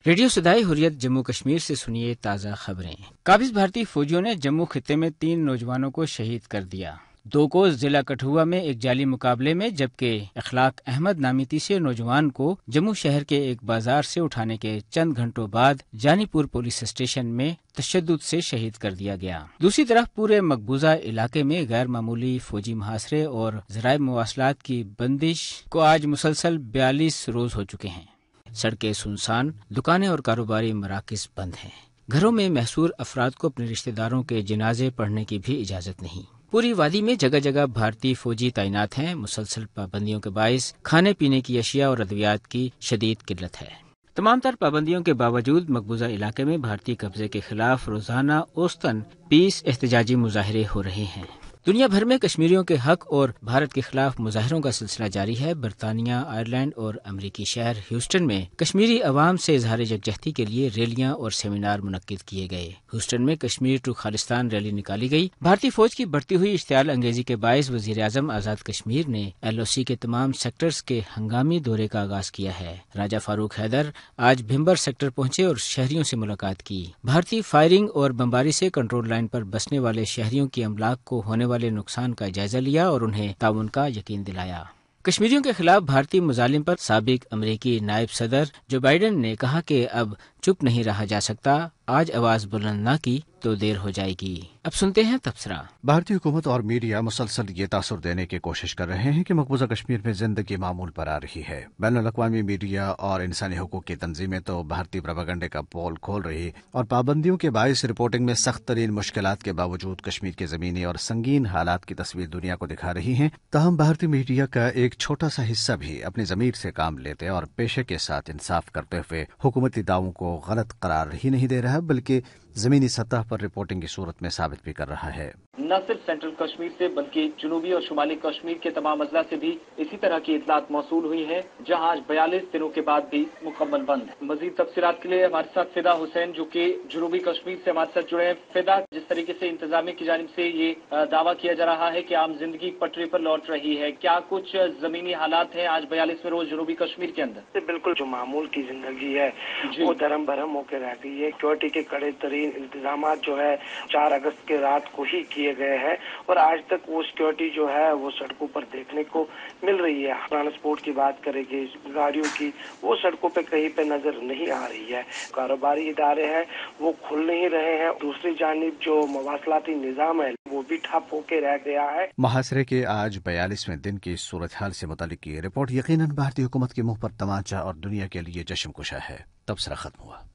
Radio صدائے حریت جموں کشمیر سے سنیے تازہ خبریں۔ قابض بھارتی فوجیوں نے جموں خطے میں 3 نوجوانوں کو شہید کر دیا۔ 2 کو ضلع کٹھوعہ میں ایک جعلی مقابلے میں، جبکہ اخلاق احمد نامی تیسرے نوجوان کو جموں شہر کے ایک بازار سے اٹھانے کے چند گھنٹوں بعد جانی پور پولیس اسٹیشن میں تشدد سے شہید کر دیا گیا۔ دوسری طرف پورے مقبوضہ علاقے میں غیر معمولی فوجی محاصرے اور ذرائع مواصلات کی بندش کو آج مسلسل 42 روز ہو چکے ہیں۔ سڑکیں سنسان، دکانیں اور کاروباری مراکز بند ہیں۔ گھروں میں محصور افراد کو اپنے رشتہ داروں کے جنازے پڑھنے کی بھی اجازت نہیں۔ پوری وادی میں جگہ جگہ بھارتی فوجی تعینات ہیں۔ مسلسل پابندیوں کے باعث کھانے پینے کی اشیاء اور ادویات کی شدید قلت ہے۔ تمام تر پابندیوں کے باوجود مقبوضہ علاقے میں بھارتی قبضے کے خلاف روزانہ اوسطاً 20 احتجاجی مظاہرے ہو رہے ہیں۔ دنیا بھر میں کشمیریوں کے حق اور بھارت کے خلاف مظاہروں کا سلسلہ جاری ہے۔ برطانیہ، آئرلینڈ اور امریکی شہر ہیوسٹن میں کشمیری عوام سے اظہار یکجہتی کے لیے ریلیاں اور سیمینار منعقد کیے گئے۔ ہیوسٹن میں کشمیر ٹو خالصتان ریلی نکالی گئی۔ بھارتی فوج کی بڑھتی ہوئی اشتعال انگیزی کے باعث وزیر اعظم آزاد کشمیر نے LOC کے تمام سیکٹرز کے ہنگامی دورے کا آغاز کیا ہے۔ راجہ فاروق حیدر آج بھمبر سیکٹر پہنچے اور شہریوں سے ملاقات کی۔ بھارتی فائرنگ اور بمباری سے کنٹرول لائن پر بسنے والے شہریوں کی املاک کو ہونے والے نقصان کا جائزہ لیا اور انہیں تعاون کا یقین دلایا۔ کشمیریوں کے خلاف بھارتی مظالم پر سابق امریکی نائب صدر جو بائیڈن نے کہا کہ اب چپ نہیں رہا جا سکتا، آج آواز بلند نہ کی تو دیر ہو جائے گی۔ اب سنتے ہیں تبصرہ۔ بھارتی حکومت اور میڈیا مسلسل یہ تاثر دینے کی کوشش کر رہے ہیں کہ مقبوضہ کشمیر میں زندگی معمول پر آ رہی ہے۔ بین الاقوامی میڈیا اور انسانی حقوق کی تنظیمیں تو بھارتی پروپیگنڈے کا پول کھول رہی اور پابندیوں کے باعث رپورٹنگ میں سخت ترین مشکلات کے باوجود کشمیر کے زمینی اور سنگین حالات کی تصویر دنیا کو دکھا رہی ہیں۔ تاہم بھارتی میڈیا کا ایک چھوٹا سا حصہ بھی اپنی ضمیر سے کام لیتے اور پیشے کے ساتھ انصاف کرتے ہوئے حکومتی دعووں کو غلط قرار ہی نہیں دے رہا، بلکہ زمینی سطح پر رپورٹنگ کی صورت میں ثابت بھی کر رہا ہے۔ نہ صرف سینٹرل کشمیر سے بلکہ جنوبی اور شمالی کشمیر کے تمام اضلاع سے بھی اسی طرح کی اطلاعات موصول ہوئی ہیں، جہاں آج 42 دنوں کے بعد بھی مکمل بند ہے۔ مزید تفصیلات کے لیے ہمارے ساتھ فدا حسین جو کہ جنوبی کشمیر سے ہمارے ساتھ جڑے ہیں۔ فدا، جس طریقے سے انتظامیہ کی جانب سے یہ دعویٰ کیا جا رہا ہے کہ عام زندگی پٹری پر لوٹ رہی ہے، کیا کچھ زمینی حالات ہیں آج 42ویں روز جنوبی کشمیر کے اندر؟ بالکل جو معمول کی زندگی ہے وہ درم برہم ہو کے رہ گئی ہے۔ سیکورٹی کے کڑے ترین انتظامات جو ہے 4 اگست کے رات کو ہی کیے گئے ہیں اور آج تک وہ سیکورٹی جو ہے وہ سڑکوں پر دیکھنے کو مل رہی ہے۔ ٹرانسپورٹ کی بات کریں گے، گاڑیوں کی، وہ سڑکوں پہ کہیں پہ نظر نہیں آ رہی ہے۔ کاروباری ادارے ہیں وہ کھل نہیں رہے ہیں۔ دوسری جانب جو مواصلاتی نظام ہے وہ بھی ٹھپ ہو کے رہ گیا ہے۔ محاصرے کے آج 42ویں دن کی صورتحال سے متعلق یہ رپورٹ یقیناً بھارتی حکومت کے منہ پر تمانچہ اور دنیا کے لیے چشم کشا ہے۔ تبصرہ ختم ہوا۔